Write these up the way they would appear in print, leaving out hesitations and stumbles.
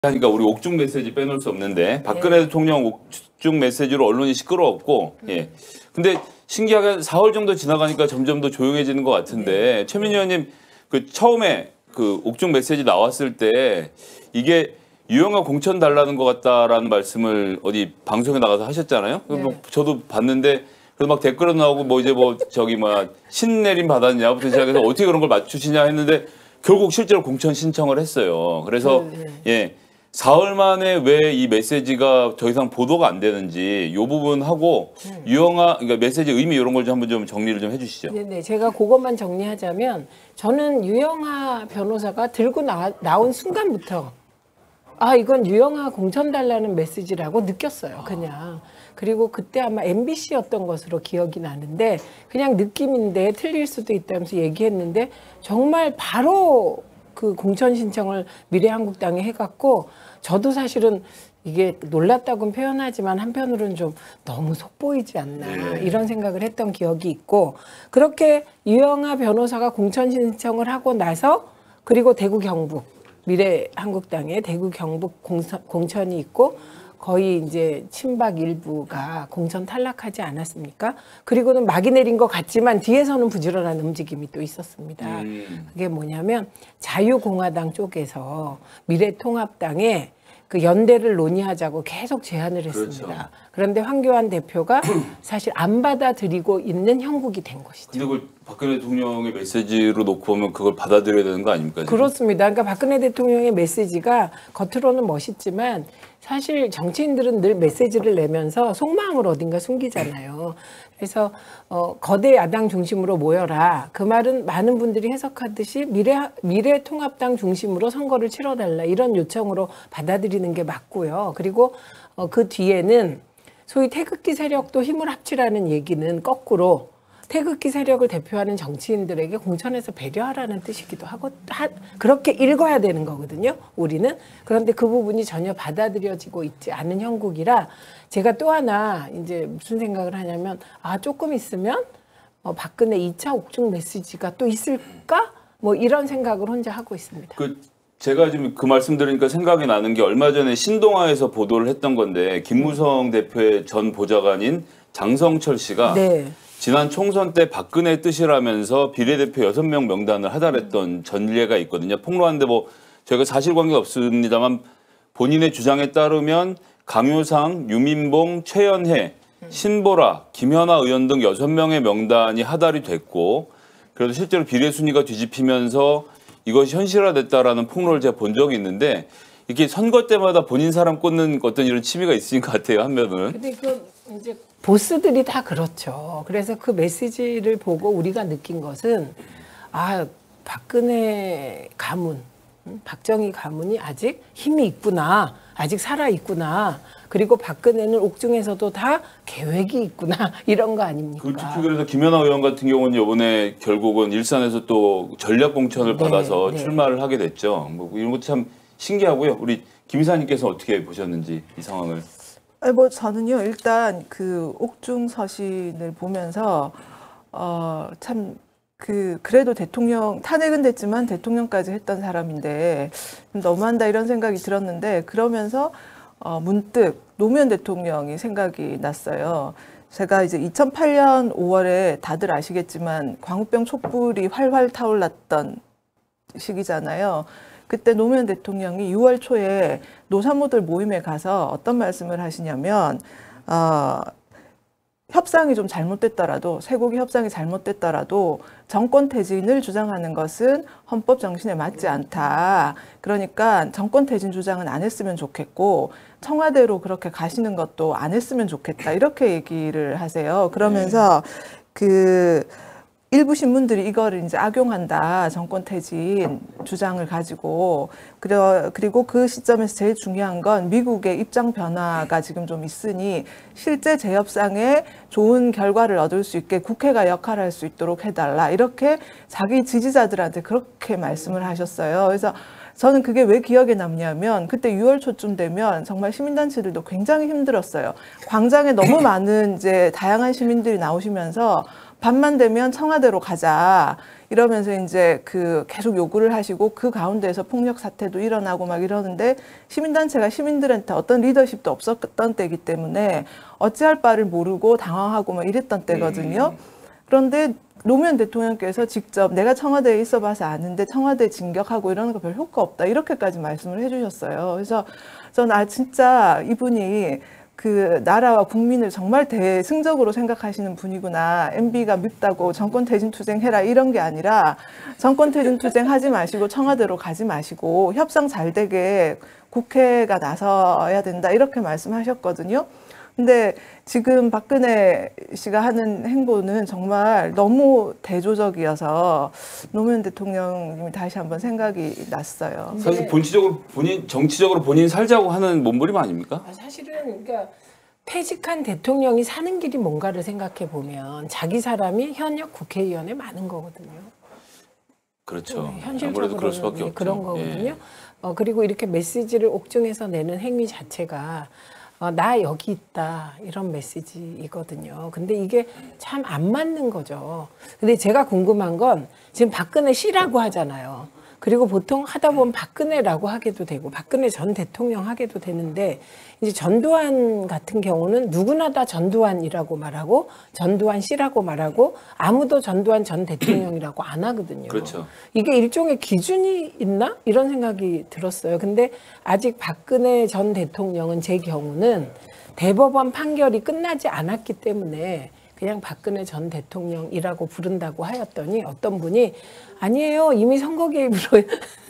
하니까 우리 옥중 메시지 빼놓을 수 없는데 박근혜 대통령 옥중 메시지로 언론이 시끄러웠고 근데 신기하게 4월 정도 지나가니까 점점 더 조용해지는 것 같은데 최민희 의원님 그 처음에 그 옥중 메시지 나왔을 때 이게 유영아 공천 달라는 것 같다라는 말씀을 어디 방송에 나가서 하셨잖아요. 뭐 저도 봤는데 그래서 막 댓글은 나오고 뭐 이제 뭐 저기 뭐 신내림 받았냐부터 시작해서 어떻게 그런 걸 맞추시냐 했는데 결국 실제로 공천 신청을 했어요. 그래서 4월 만에 왜 이 메시지가 더 이상 보도가 안 되는지 이 부분하고 유영아 그러니까 메시지 의미 이런 걸 좀 한번 좀 정리를 좀 해주시죠. 네, 제가 그것만 정리하자면 저는 유영아 변호사가 들고 나온 순간부터 아 이건 유영아 공천 달라는 메시지라고 느꼈어요. 그냥. 그리고 그때 아마 MBC였던 것으로 기억이 나는데 그냥 느낌인데 틀릴 수도 있다면서 얘기했는데 정말 바로 그 공천 신청을 미래한국당에 해갖고 저도 사실은 이게 놀랐다고는 표현하지만 한편으로는 좀 너무 속보이지 않나 이런 생각을 했던 기억이 있고 그렇게 유영아 변호사가 공천 신청을 하고 나서 그리고 대구 경북 미래한국당에 대구 경북 공천이 있고 거의 이제 친박 일부가 공천 탈락하지 않았습니까? 그리고는 막이 내린 것 같지만 뒤에서는 부지런한 움직임이 또 있었습니다. 그게 뭐냐면 자유공화당 쪽에서 미래통합당에 그 연대를 논의하자고 계속 제안을 했습니다. 그렇죠. 그런데 황교안 대표가 사실 안 받아들이고 있는 형국이 된 것이죠. 근데 그걸 박근혜 대통령의 메시지로 놓고 보면 그걸 받아들여야 되는 거 아닙니까? 지금? 그렇습니다. 그러니까 박근혜 대통령의 메시지가 겉으로는 멋있지만 사실 정치인들은 늘 메시지를 내면서 속마음을 어딘가 숨기잖아요. 그래서 거대 야당 중심으로 모여라. 그 말은 많은 분들이 해석하듯이 미래통합당 중심으로 선거를 치러달라. 이런 요청으로 받아들이는 게 맞고요. 그리고 그 뒤에는 소위 태극기 세력도 힘을 합치라는 얘기는 거꾸로 태극기 세력을 대표하는 정치인들에게 공천에서 배려하라는 뜻이기도 하고 그렇게 읽어야 되는 거거든요. 우리는. 그런데 그 부분이 전혀 받아들여지고 있지 않은 형국이라 제가 또 하나 이제 무슨 생각을 하냐면 아 조금 있으면 박근혜 2차 옥중 메시지가 또 있을까? 뭐 이런 생각을 혼자 하고 있습니다. 제가 지금 그 말씀 들으니까 생각이 나는 게 얼마 전에 신동아에서 보도를 했던 건데 김무성 대표의 전 보좌관인 장성철 씨가 지난 총선 때 박근혜 뜻이라면서 비례대표 6명 명단을 하달했던 전례가 있거든요. 폭로하는데 뭐 저희가 사실관계가 없습니다만 본인의 주장에 따르면 강효상, 유민봉, 최연혜, 신보라, 김현아 의원 등 6명의 명단이 하달이 됐고 그래도 실제로 비례 순위가 뒤집히면서 이것이 현실화됐다라는 폭로를 제가 본 적이 있는데 이렇게 선거 때마다 본인 사람 꽂는 어떤 이런 취미가 있으신 것 같아요. 한 면은. 근데 그 이제 보스들이 다 그렇죠. 그래서 그 메시지를 보고 우리가 느낀 것은 아 박근혜 가문, 박정희 가문이 아직 힘이 있구나. 아직 살아있구나. 그리고 박근혜는 옥중에서도 다 계획이 있구나. 이런 거 아닙니까? 특히 그래서 김연아 의원 같은 경우는 이번에 결국은 일산에서 또 전략 공천을 받아서 출마를 하게 됐죠. 뭐 이런 것도 참 신기하고요. 우리 김 이사님께서 어떻게 보셨는지 이 상황을. 뭐 저는요 일단 그 옥중 서신을 보면서 참 그래도 대통령 탄핵은 됐지만 대통령까지 했던 사람인데 너무한다 이런 생각이 들었는데 그러면서 문득 노무현 대통령이 생각이 났어요. 제가 이제 2008년 5월에 다들 아시겠지만 광우병 촛불이 활활 타올랐던 시기잖아요. 그때 노무현 대통령이 6월 초에 노사모들 모임에 가서 어떤 말씀을 하시냐면 협상이 좀 잘못됐더라도 쇄국의 협상이 잘못됐더라도 정권 퇴진을 주장하는 것은 헌법 정신에 맞지 않다. 그러니까 정권 퇴진 주장은 안 했으면 좋겠고 청와대로 그렇게 가시는 것도 안 했으면 좋겠다. 이렇게 얘기를 하세요. 그러면서 일부 신문들이 이거를 이제 악용한다. 정권 퇴진 주장을 가지고. 그리고 그 시점에서 제일 중요한 건 미국의 입장 변화가 지금 좀 있으니 실제 재협상에 좋은 결과를 얻을 수 있게 국회가 역할을 할 수 있도록 해달라. 이렇게 자기 지지자들한테 그렇게 말씀을 하셨어요. 그래서 저는 그게 왜 기억에 남냐면 그때 6월 초쯤 되면 정말 시민단체들도 굉장히 힘들었어요. 광장에 너무 많은 이제 다양한 시민들이 나오시면서 밤만 되면 청와대로 가자. 이러면서 이제 그 계속 요구를 하시고 그 가운데에서 폭력 사태도 일어나고 막 이러는데 시민단체가 시민들한테 어떤 리더십도 없었던 때이기 때문에 어찌할 바를 모르고 당황하고 막 이랬던 때거든요. 그런데 노무현 대통령께서 직접 내가 청와대에 있어봐서 아는데 청와대 진격하고 이러는 거 별 효과 없다 이렇게까지 말씀을 해주셨어요. 그래서 저는 진짜 이분이 그 나라와 국민을 정말 대승적으로 생각하시는 분이구나. MB가 밉다고 정권 퇴진 투쟁해라 이런 게 아니라 정권 퇴진 투쟁 하지 마시고 청와대로 가지 마시고 협상 잘 되게 국회가 나서야 된다 이렇게 말씀하셨거든요. 근데 지금 박근혜 씨가 하는 행보는 정말 너무 대조적이어서 노무현 대통령님이 다시 한번 생각이 났어요. 사실 본질적으로 정치적으로 본인 살자고 하는 몸부림 아닙니까? 사실은 그러니까 퇴직한 대통령이 사는 길이 뭔가를 생각해 보면 자기 사람이 현역 국회의원에 많은 거거든요. 그렇죠. 아무래도 현실적으로는 그럴 수밖에 없죠. 그런 거거든요. 예. 그리고 이렇게 메시지를 옥중에서 내는 행위 자체가 나 여기 있다 이런 메시지이거든요. 근데 이게 참 안 맞는 거죠. 근데 제가 궁금한 건 지금 박근혜 씨라고 하잖아요. 그리고 보통 하다 보면 박근혜라고 하게도 되고 박근혜 전 대통령 하게도 되는데 이제 전두환 같은 경우는 누구나 다 전두환이라고 말하고 전두환 씨라고 말하고 아무도 전두환 전 대통령이라고 안 하거든요. 그렇죠. 이게 일종의 기준이 있나? 이런 생각이 들었어요. 근데 아직 박근혜 전 대통령은 제 경우는 대법원 판결이 끝나지 않았기 때문에 그냥 박근혜 전 대통령이라고 부른다고 하였더니 어떤 분이 아니에요. 이미 선거 개입으로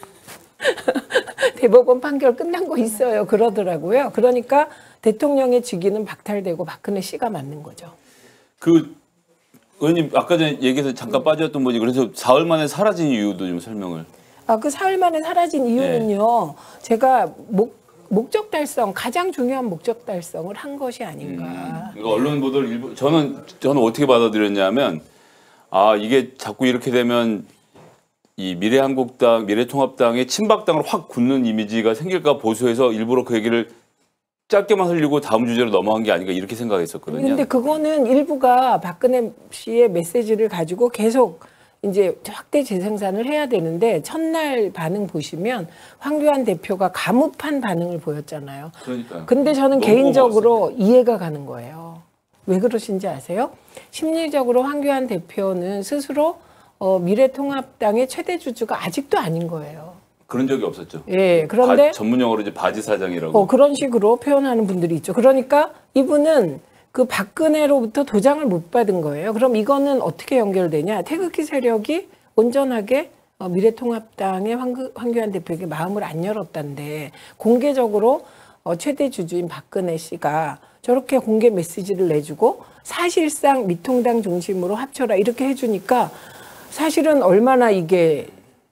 대법원 판결 끝난 거 있어요. 그러더라고요. 그러니까 대통령의 직위는 박탈되고 박근혜 씨가 맞는 거죠. 그 의원님 아까 전에 얘기해서 잠깐 빠졌던 분이 그래서 사흘 만에 사라진 이유도 좀 설명을. 그 사흘 만에 사라진 이유는요. 제가 목적 달성, 가장 중요한 목적 달성을 한 것이 아닌가. 그러니까 언론 보도를 일부 저는 어떻게 받아들였냐면 이게 자꾸 이렇게 되면 이 미래한국당, 미래통합당의 친박당으로 확 굳는 이미지가 생길까 보수해서 일부러 그 얘기를 짧게만 흘리고 다음 주제로 넘어간 게 아닌가 이렇게 생각했었거든요. 근데 그거는 일부가 박근혜 씨의 메시지를 가지고 계속 이제 확대 재생산을 해야 되는데 첫날 반응 보시면 황교안 대표가 가무판 반응을 보였잖아요. 그러니까요. 근데 저는 너무 개인적으로 이해가 가는 거예요. 왜 그러신지 아세요? 심리적으로 황교안 대표는 스스로 미래통합당의 최대 주주가 아직도 아닌 거예요. 그런 적이 없었죠. 예, 그런데 전문 용어로 이제 바지 사장이라고. 그런 식으로 표현하는 분들이 있죠. 그러니까 이분은 그 박근혜로부터 도장을 못 받은 거예요. 그럼 이거는 어떻게 연결되냐? 태극기 세력이 온전하게 미래통합당의 황교안 대표에게 마음을 안 열었다는데 공개적으로 최대 주주인 박근혜 씨가 저렇게 공개 메시지를 내주고 사실상 미통당 중심으로 합쳐라 이렇게 해주니까 사실은 얼마나 이게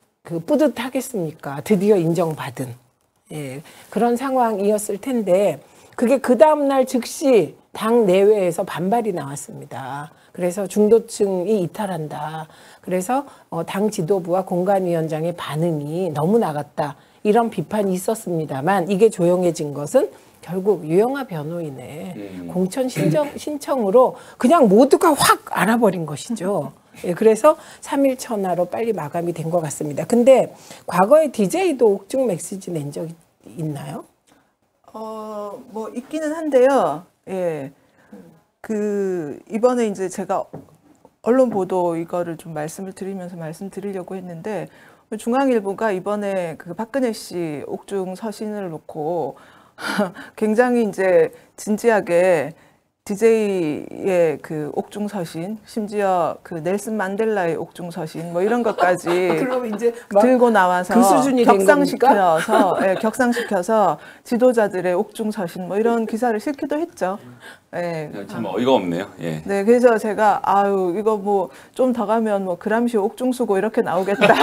뿌듯하겠습니까? 드디어 인정받은 그런 상황이었을 텐데 그게 그 다음날 즉시 당 내외에서 반발이 나왔습니다. 그래서 중도층이 이탈한다. 그래서 당 지도부와 공관위원장의 반응이 너무 나갔다. 이런 비판이 있었습니다만 이게 조용해진 것은 결국 유영하 변호인의 공천 신청으로 그냥 모두가 확 알아버린 것이죠. 그래서 3일 천하로 빨리 마감이 된 것 같습니다. 근데 과거에 DJ도 옥중 메시지 낸 적 있나요? 뭐 있기는 한데요. 예. 이번에 이제 제가 언론 보도 이거를 좀 말씀드리려고 했는데 중앙일보가 이번에 그 박근혜 씨 옥중 서신을 놓고 굉장히 이제 진지하게 DJ의 그 옥중 서신, 심지어 그 넬슨 만델라의 옥중 서신 뭐 이런 것까지 그럼 이제 들고 나와서 그 수준이 된 격상시켜서 지도자들의 옥중 서신 뭐 이런 기사를 실기도 했죠. 예. 참 어이가 없네요. 예. 네, 그래서 제가 이거 뭐 좀 더 가면 뭐 그람시 옥중 수고 이렇게 나오겠다